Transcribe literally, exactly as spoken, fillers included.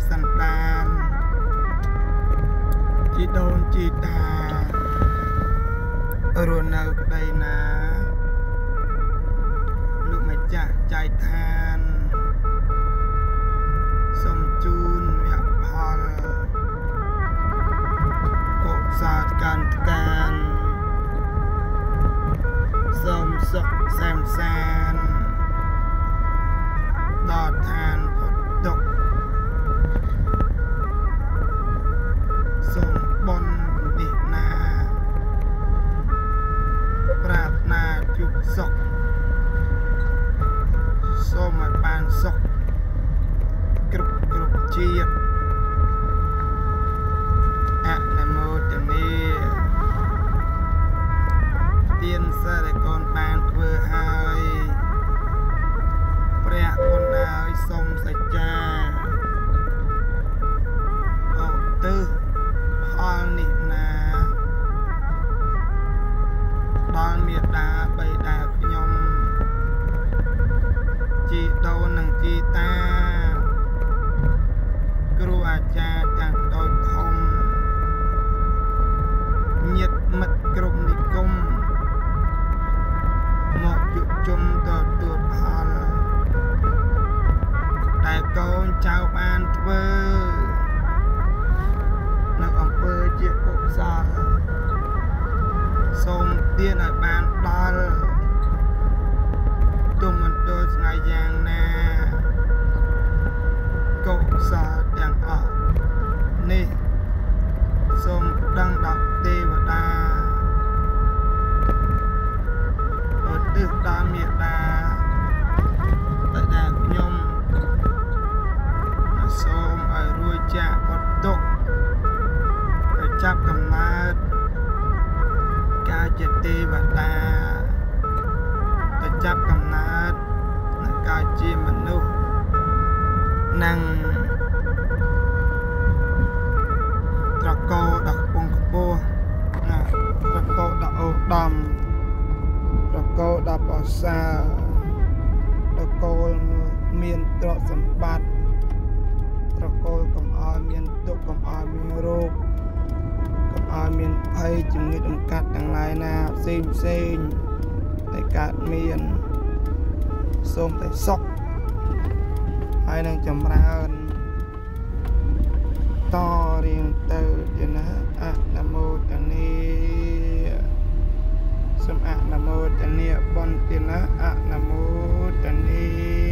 សន្តានជីដូនជីតារស់នៅក្តីណាលោកម្ចាស់ចែកឋានសូមជូនវគ្គផលកុសលកម្មកានសូមសុខសែនសានដល់ឋានផុតទុក្ខសូមបុណ្យនេះណាប្រាថ្នាជួបសុខសូមឲ្យបានសុខគ្រប់គ្រប់ជាតិអនុមោទនាទានសិលដែលកូនបានធ្វើហើយព្រះគុណហើយសូមសច្ចាឧទ្ទិសផលនេះណាដល់មេត្តាបិតាខ្ញុំជីដូននិងជីតាគ្រូអាចារ្យទាំងដូចធំញាតិមិត្តគ្រប់និគមមកយុជុំទទួលផលតែកូនចៅបានធ្វើនៅអំពើជាកុសលសូមទានឲ្យបានដល់ទុំមន្តរថ្ងៃយ៉ាងណាកុសលទាំងអស់នេះសូមដឹងដល់ទេវតាឧទ្ទិសដល់មេត្តាបិតាខ្ញុំសូមឲ្យរួចចាកផុតទុក្ខទៅចាប់កំណើតកាយជាទេវតាទៅចាប់កំណើតនៅកាយជាមនុស្សនិងត្រកោដល់ខ្ពង់ខ្ពស់ណាត្រកោដល់អូដំត្រកោដល់ប្រសើរត្រកោមានទ្រព្យសម្បត្តិត្រកោកុំឲ្យមានទុក្ខកុំឲ្យមានរោគកុំឲ្យមានភ័យជំងឺតម្កាត់ទាំងឡាយណាផ្សេងផ្សេងតែកើតមានសូមតែសុខហើយនឹងចម្រើនតរៀងទៅទៀតណាអនុមោទនាសូមអនុមោទនាបុណ្យទៀតណាអនុមោទនា